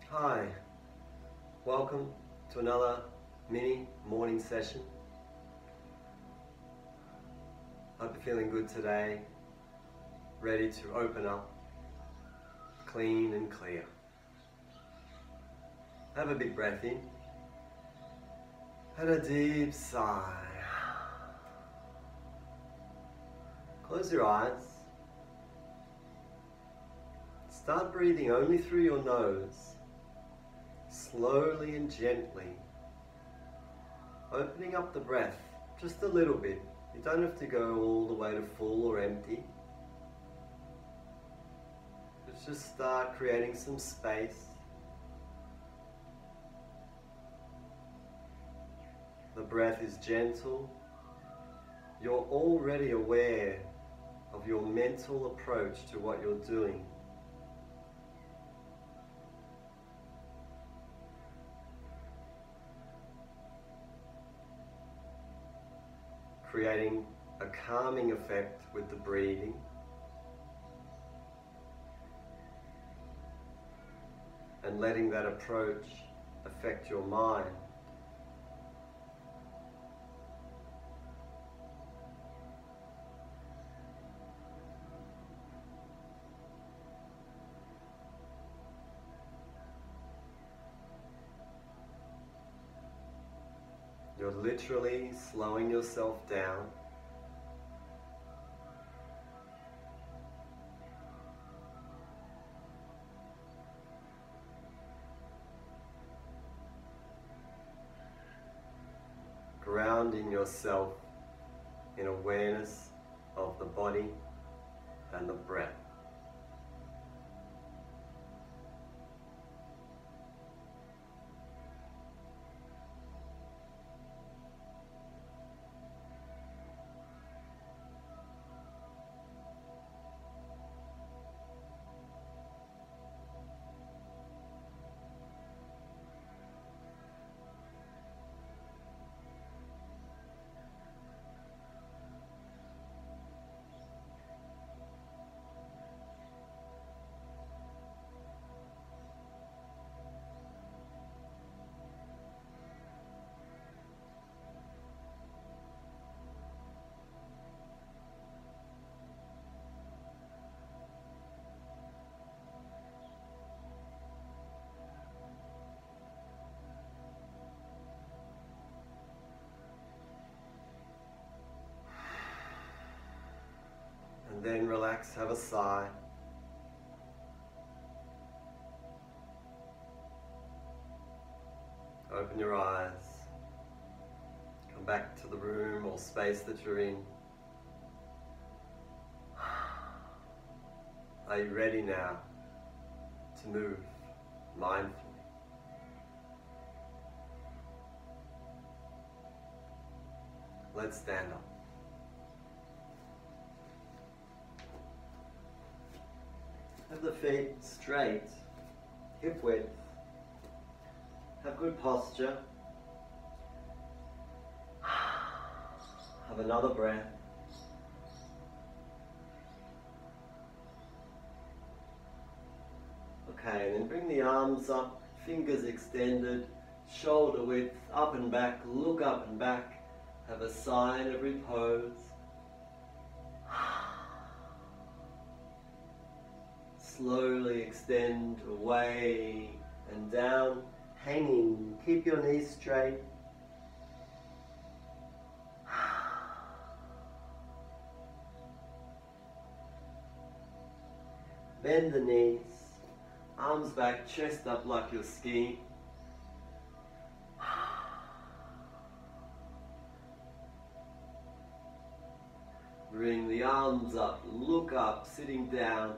Hi, welcome to another mini morning session. Hope you're feeling good today, ready to open up, clean and clear. Have a big breath in and a deep sigh. Close your eyes. Start breathing only through your nose, slowly and gently, opening up the breath just a little bit. You don't have to go all the way to full or empty. Let's just start creating some space. The breath is gentle. You're already aware of your mental approach to what you're doing. Creating a calming effect with the breathing. And letting that approach affect your mind. You're literally slowing yourself down. Grounding yourself in awareness of the body and the breath. And then relax, have a sigh. Open your eyes. Come back to the room or space that you're in. Are you ready now to move mindfully? Let's stand up. Have the feet straight, hip width. Have good posture. Have another breath. Okay, and then bring the arms up, fingers extended, shoulder width, up and back, look up and back. Have a sigh in every pose. Slowly extend away and down, hanging. Keep your knees straight. Bend the knees, arms back, chest up like you're skiing. Bring the arms up, look up, sitting down.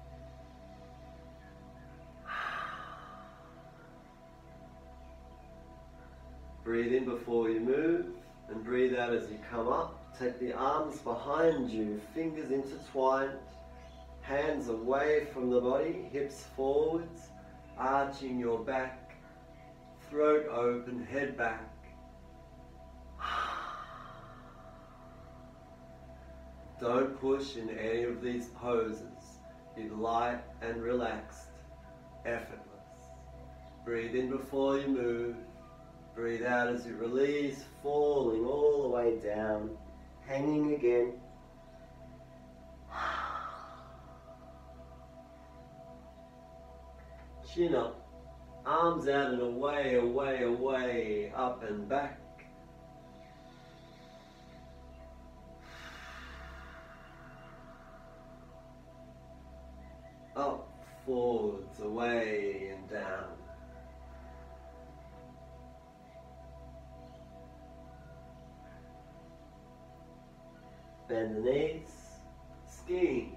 Breathe in before you move and breathe out as you come up. Take the arms behind you, fingers intertwined, hands away from the body, hips forwards, arching your back, throat open, head back. Don't push in any of these poses. Be light and relaxed, effortless. Breathe in before you move. Breathe out as you release, falling all the way down, hanging again. Chin up, arms out and away, away, away, up and back. Up, forwards, away and down. Bend the knees, skiing.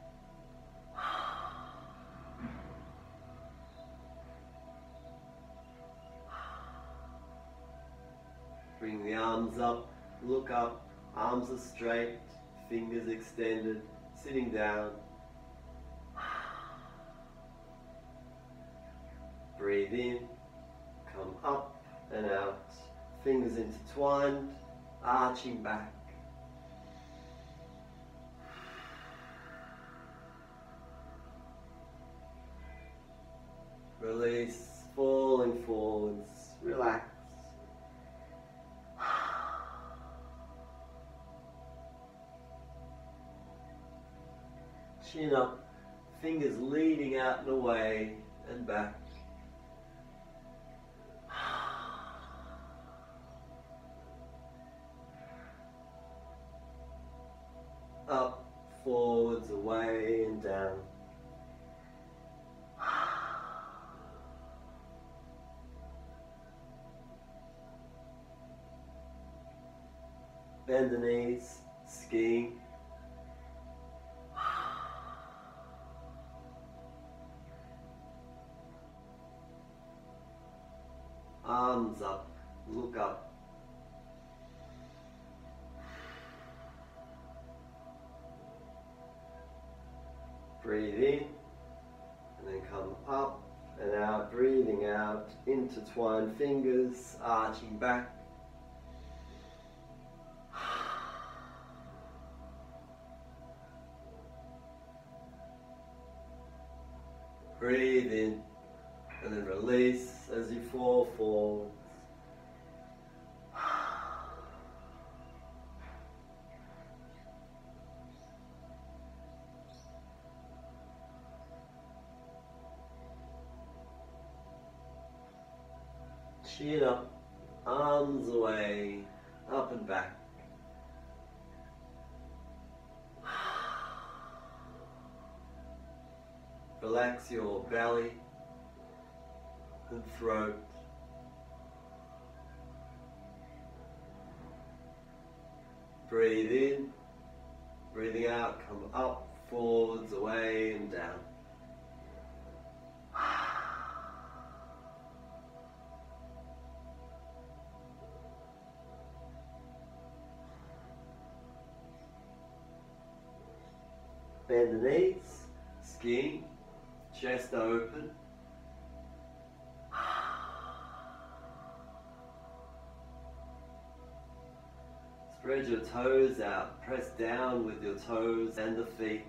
Bring the arms up, look up, arms are straight, fingers extended, sitting down. Breathe in, come up and out, fingers intertwined, arching back. Release, falling forwards, relax. Chin up, fingers leading out and away and back. Up, forwards, away and down. Bend the knees, skiing. Arms up, look up. Breathe in, and then come up and out, breathing out, intertwine fingers, arching back. Breathe in, and then release as you fall forwards. Chin up, arms away, up and back. Relax your belly and throat. Breathe in, breathing out, come up, forwards, away and down. Bend the knees, skiing, chest open. Spread your toes out, press down with your toes and the feet.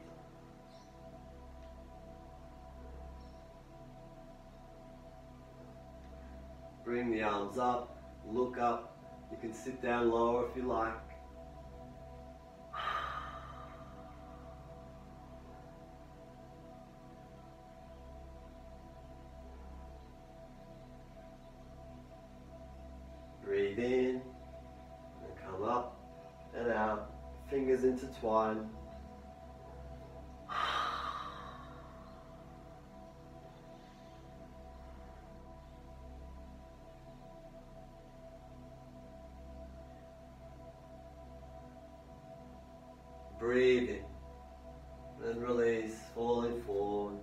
Bring the arms up, look up. You can sit down lower if you like. Breathe in, and come up and out, fingers intertwined. Breathe in, and release, falling forwards.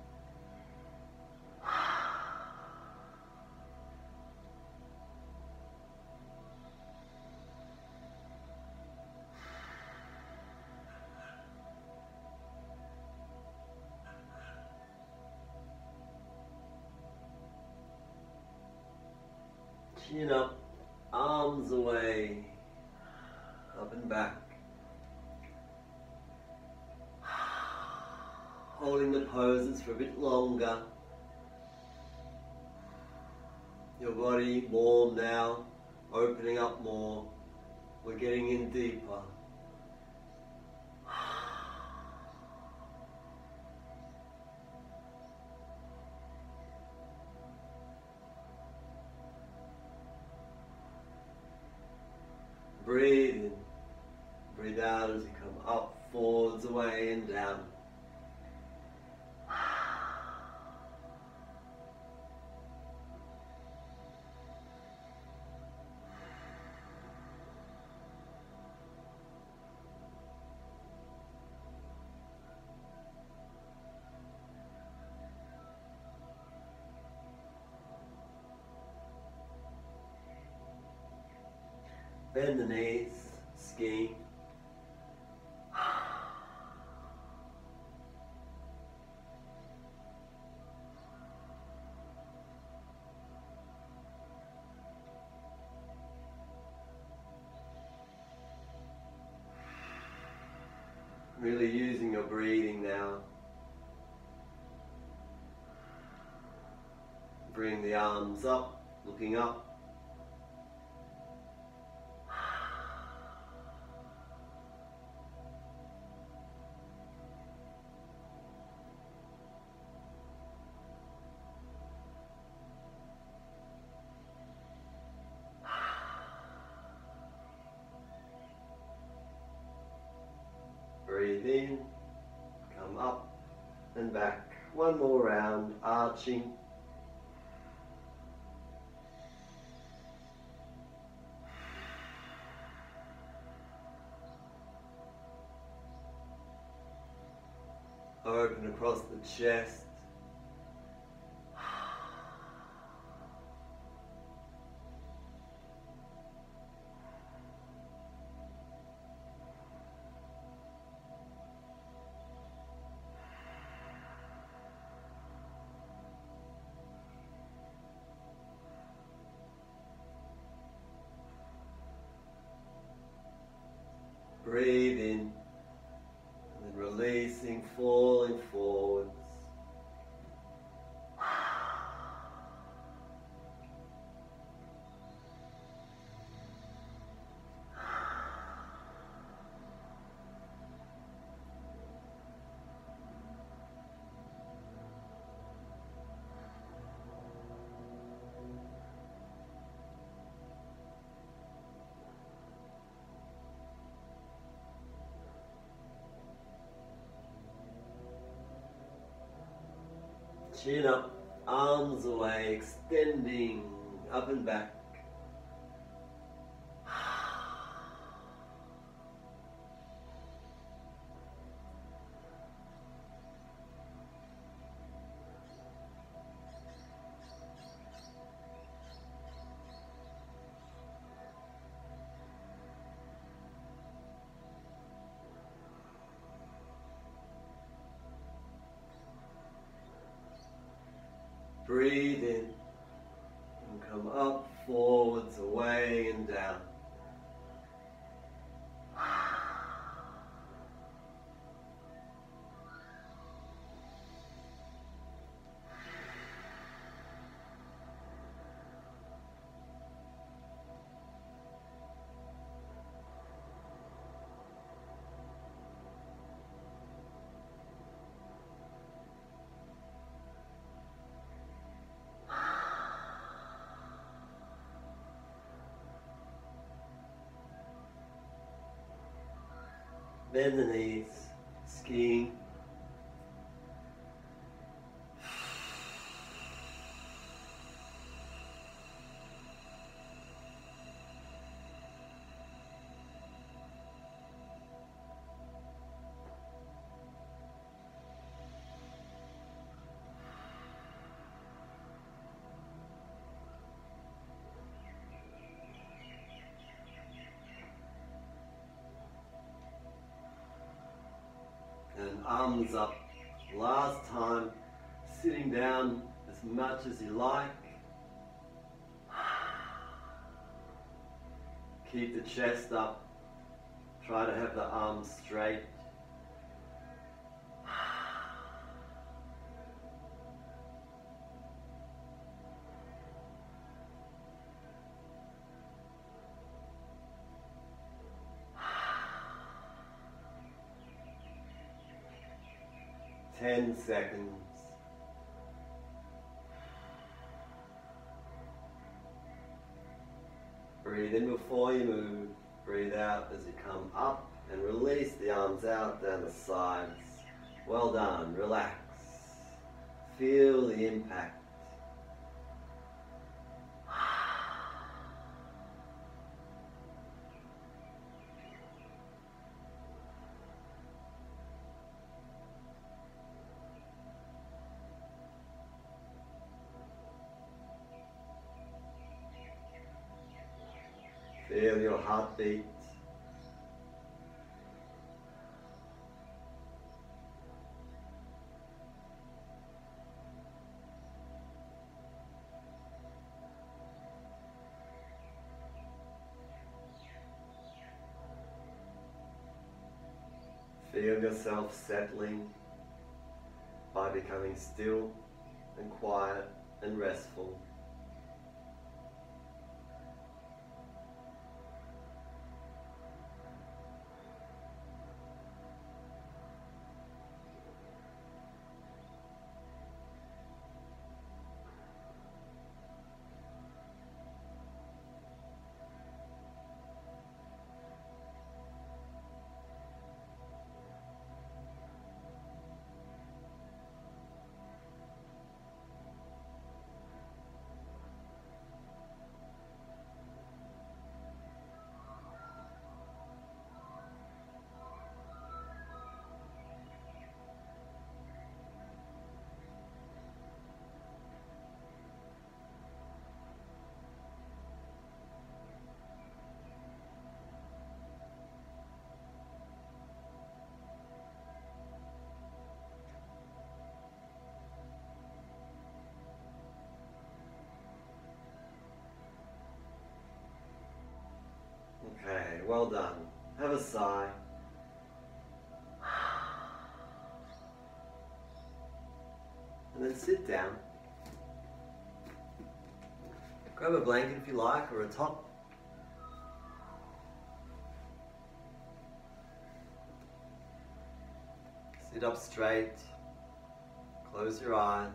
Chin up, arms away, up and back. Holding the poses for a bit longer. Your body warm now, opening up more. We're getting in deeper. Breathe in, breathe out as you come up, forwards, away and down. Bend the knees, skiing. Really using your breathing now. Bring the arms up, looking up. Breathe in, come up and back. One more round, arching. Open across the chest. Breathe in, and then releasing, falling forwards. Chin up, arms away, extending up and back. Breathe in and come up, forwards, away and down. Bend the knees, skiing. And arms up. Last time, sitting down as much as you like. Keep the chest up. Try to have the arms straight. 10 seconds. Breathe in before you move. Breathe out as you come up and release the arms out down the sides. Well done. Relax. Feel the impact. Feel your heartbeat. Feel yourself settling by becoming still and quiet and restful. Okay, well done. Have a sigh. And then sit down. Grab a blanket if you like, or a top. Sit up straight. Close your eyes.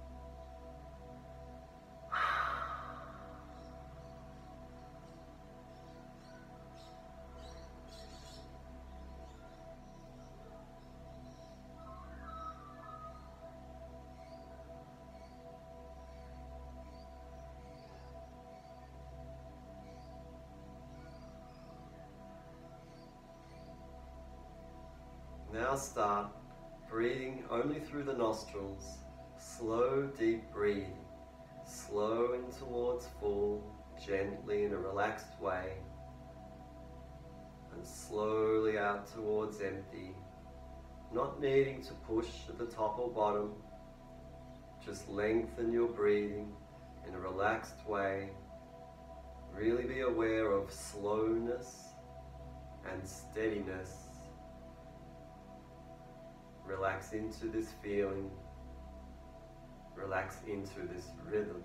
Now start breathing only through the nostrils. Slow, deep breathing. Slow in towards full, gently in a relaxed way. And slowly out towards empty. Not needing to push at the top or bottom. Just lengthen your breathing in a relaxed way. Really be aware of slowness and steadiness. Relax into this feeling. Relax into this rhythm.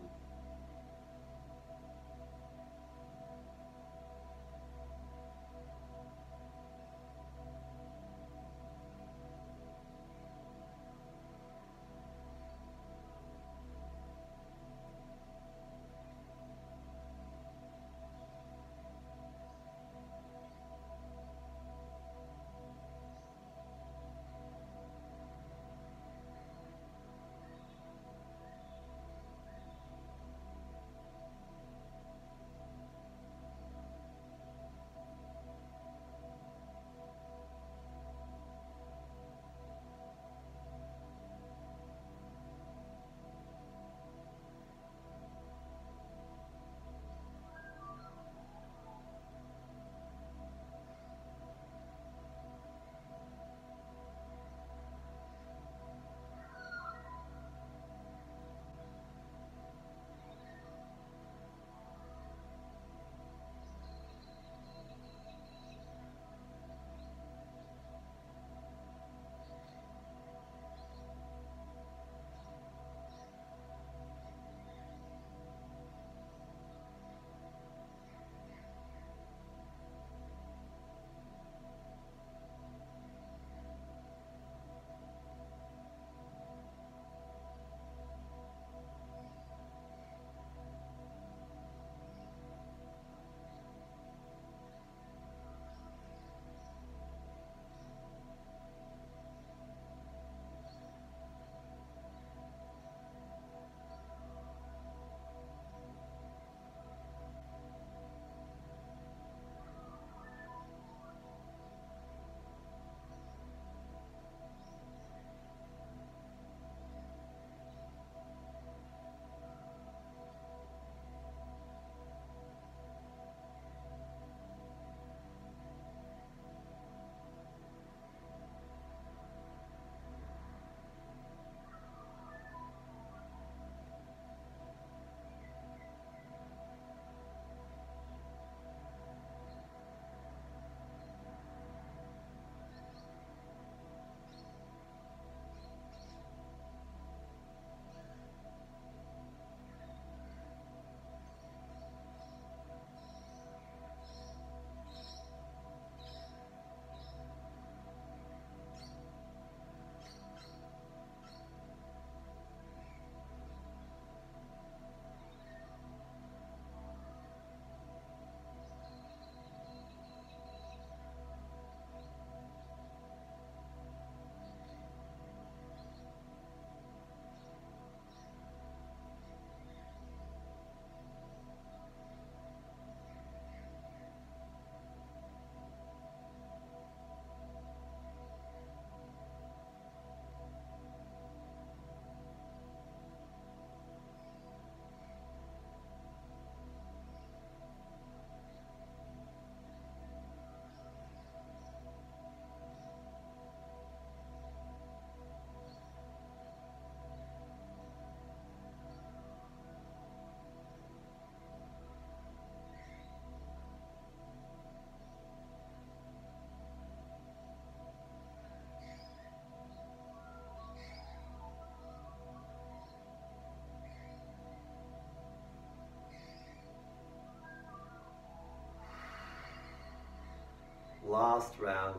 last round.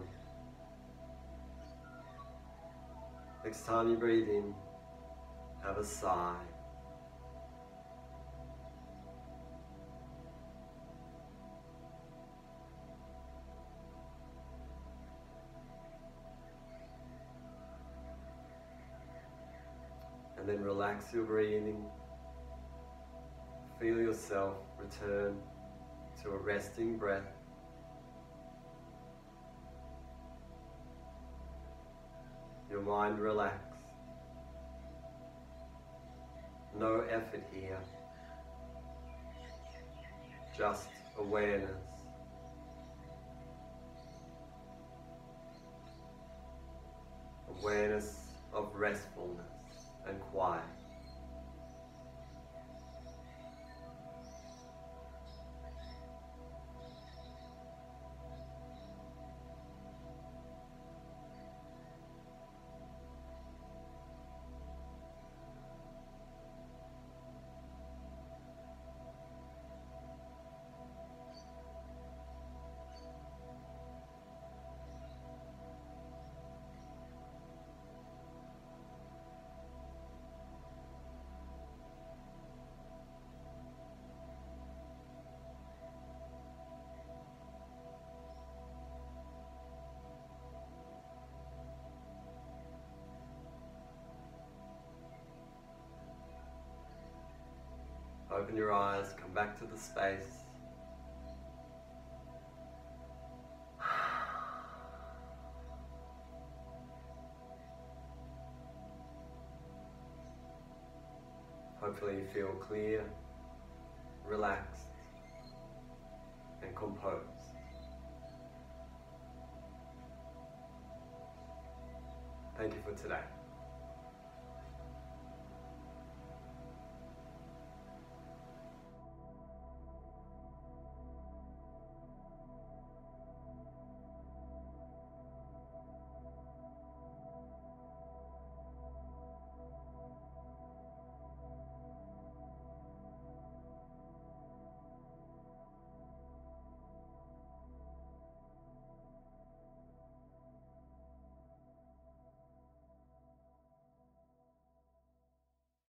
Next time you breathe in, have a sigh. And then relax your breathing. Feel yourself return to a resting breath. Your mind relax. No effort here. Just awareness. Awareness of restfulness and quiet. Open your eyes, come back to the space. Hopefully you feel clear, relaxed, and composed. Thank you for today.